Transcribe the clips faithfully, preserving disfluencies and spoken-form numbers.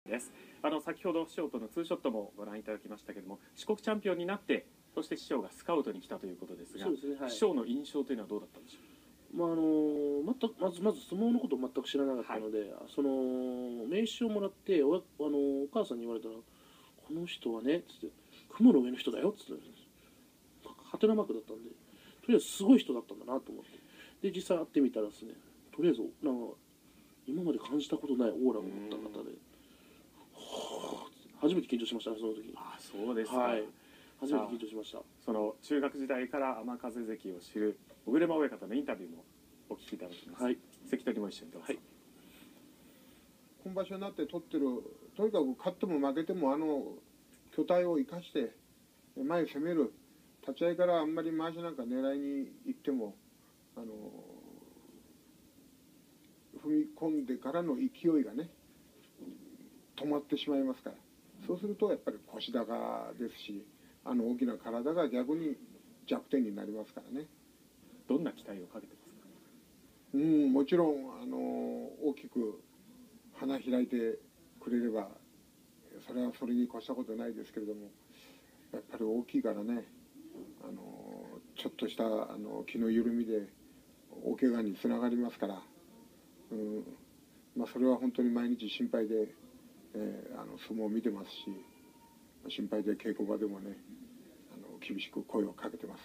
です。あの先ほど師匠とのツーショットもご覧いただきましたけれども、四国チャンピオンになってそして師匠がスカウトに来たということですが、 そうですね、はい、 師匠の印象というのはどうだったんでしょう。 まああの全くまずまず相撲のことを全く知らなかったので、はい、その名刺をもらっておあのお母さんに言われたら、この人はねっつって雲の上の人だよっつってハテナマークだったんで、とりあえずすごい人だったんだなと思って、で実際会ってみたらですね、とりあえずなんか今まで感じたことないオーラを持った方で、初めて緊張しましたね、その時。 あ、そうですか。 はい、初めて緊張しました。 その中学時代から天風関を知る小車親方のインタビューもお聞きいただきます。はい、関取も一緒にどうぞ。はい、 今場所になって取ってる、とにかく勝っても負けてもあの巨体を生かして前へ攻める、立ち合いからあんまり回しなんか狙いに行ってもあの踏み込んでからの勢いがね止まってしまいますから、そうするとやっぱり腰高ですし、あの大きな体が逆に弱点になりますからね。 どんな期待をかけてますか。 うん、もちろんあの大きく花開いてくれればそれはそれに越したことないですけれども、やっぱり大きいからね、あのちょっとしたあの気の緩みで大怪我につながりますから、うん、まあ、それは本当に毎日心配で、えー、あの相撲を見てますし、心配で稽古場でもねあの厳しく声をかけてます。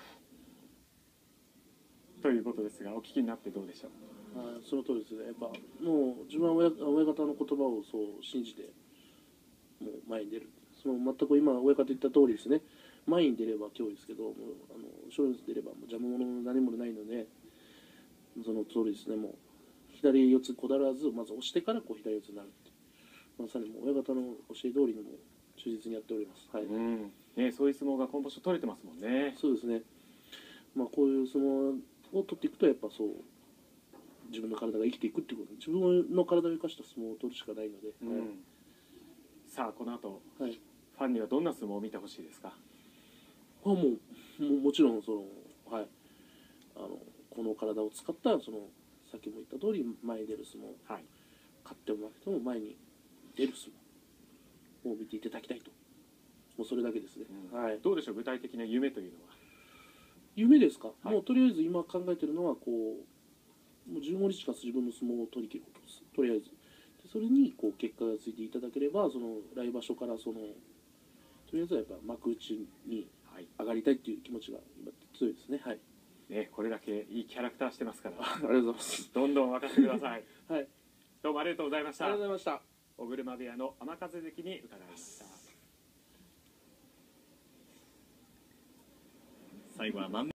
ということですが、お聞きになってどうでしょう。 あ、その通りですね。やっぱもう自分は親親方の言葉をそう信じてもう前に出る、その全く今親方言った通りですね。前に出れば脅威ですけど、もうあの後ろに出ればもう邪魔者何もないので、その通りですね。もう左四つこだわらず、まず押してからこう左四つになるって、まさにもう親方の教え通りのも忠実にやっております。はい、 うんね、そういう相撲が今場所取れてますもんね。 そうですね。まあこういう相撲を取っていくと、やっぱそう自分の体が生きていくっていうこと、自分の体を生かした相撲を取るしかないので、 うん、 はい、 さあこの後、 はい、 ファンにはどんな相撲を見てほしいですか。 あ、もう も, もちろんその、はい、あのこの体を使ったそのさっきも言った通り前に出る相撲、はい、勝っても負けても前に出る相撲を見ていただきたいと、もうそれだけですね。うん、はい、 どうでしょう、具体的な夢というのは。 夢ですか。はい、もうとりあえず今考えてるのはこうもうじゅうごにちかつ自分の相撲を取り切ることです。とりあえずでそれにこう結果がついていただければ、その来場所からそのとりあえずはやっぱ幕内に上がりたいっていう気持ちが今強いですね。はい、 ね、これだけいいキャラクターしてますからありがとうございます。 どんどん沸かせてください。 はい、 どうもありがとうございました。 ありがとうございました。 小車部屋の天風関に伺いました。 最後は満面